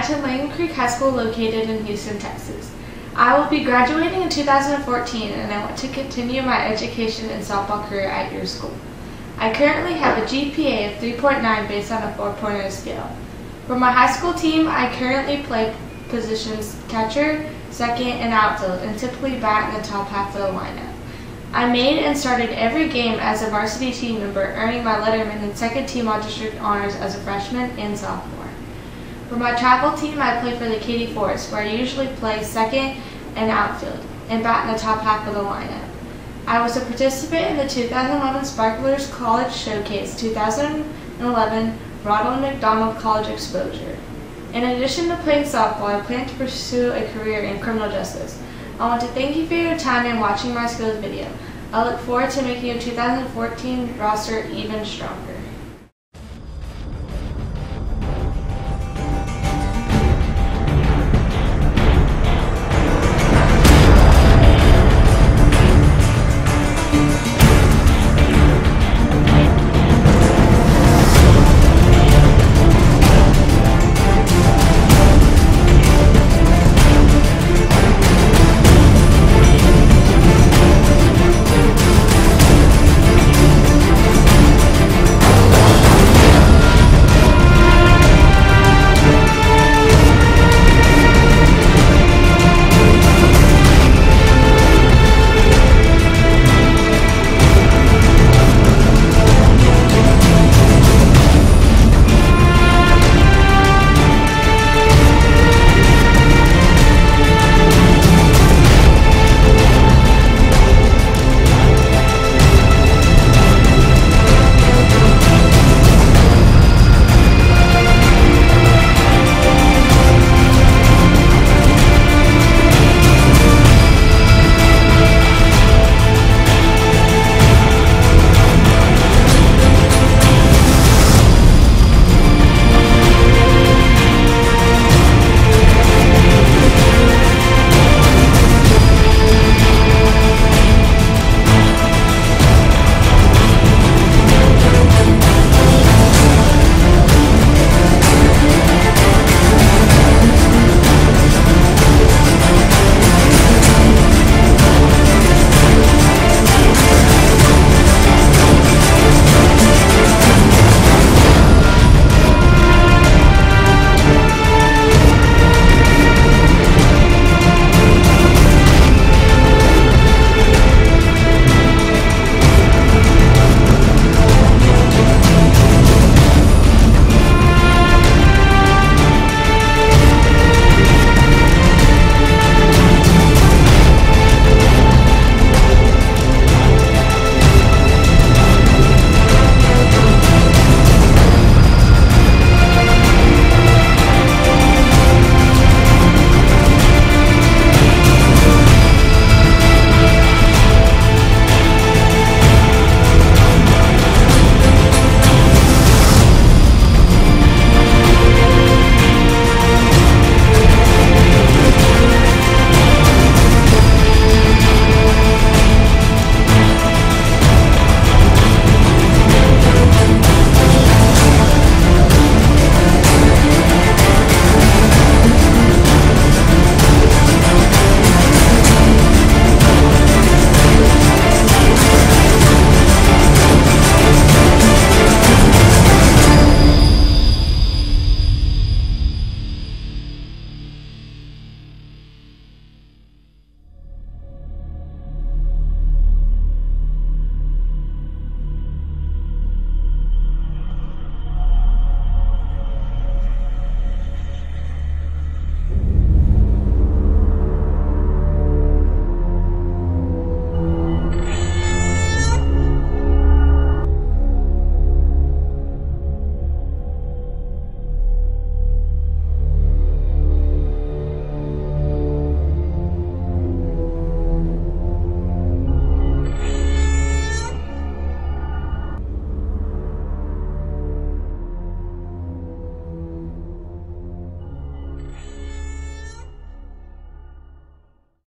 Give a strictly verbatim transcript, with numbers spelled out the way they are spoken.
attend Langham Creek High School located in Houston, Texas. I will be graduating in two thousand fourteen and I want to continue my education and softball career at your school. I currently have a G P A of three point nine based on a four point oh scale. For my high school team, I currently play positions catcher, second, and outfield, and typically bat in the top half of the lineup. I made and started every game as a varsity team member, earning my letterman and second team all-district honors as a freshman and sophomore. For my travel team, I play for the Katy Forest, where I usually play second and outfield, and bat in the top half of the lineup. I was a participant in the two thousand eleven Sparklers College Showcase two thousand eleven Ronald McDonald College Exposure. In addition to playing softball, I plan to pursue a career in criminal justice. I want to thank you for your time and watching my skills video. I look forward to making your two thousand fourteen roster even stronger.